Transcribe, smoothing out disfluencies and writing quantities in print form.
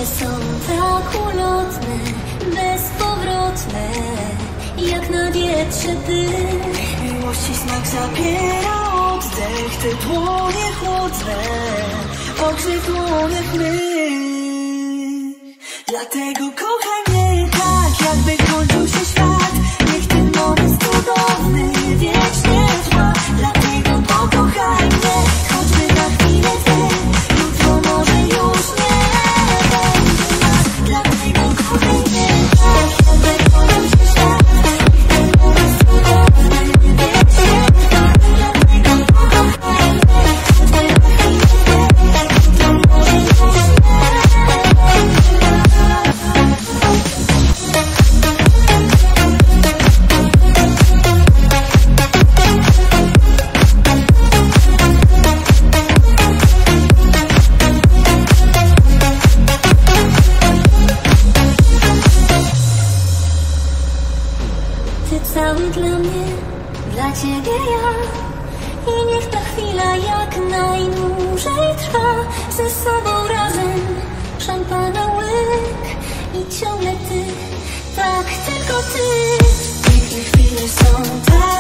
są tak ulotne, bezpowrotne, jak na wietrze dych. Miłości smak zabiera oddech, te dłonie chłodne, ogrzej dłoniach mych. Dlatego kochaj mnie tak, jakby kończył się świat. Niech ten moment cudowny wiecznie trwa. Dlatego pokochaj mnie, choćby na chwilę tę. Jutro może już nie będzie nas. Dlatego kochaj mnie tak, jakby kończył się świat. Niech ten moment cudowny wiecznie trwa. Dlatego pokochaj mnie, choćby na chwilę tę. Jutro może już nie będzie nas. Ty cały dla mnie, dla ciebie ja. I niech ta chwila jak najdłużej trwa. Ze sobą razem szampana łyk i ciągle ty, tak tylko ty. Piękne chwile są tak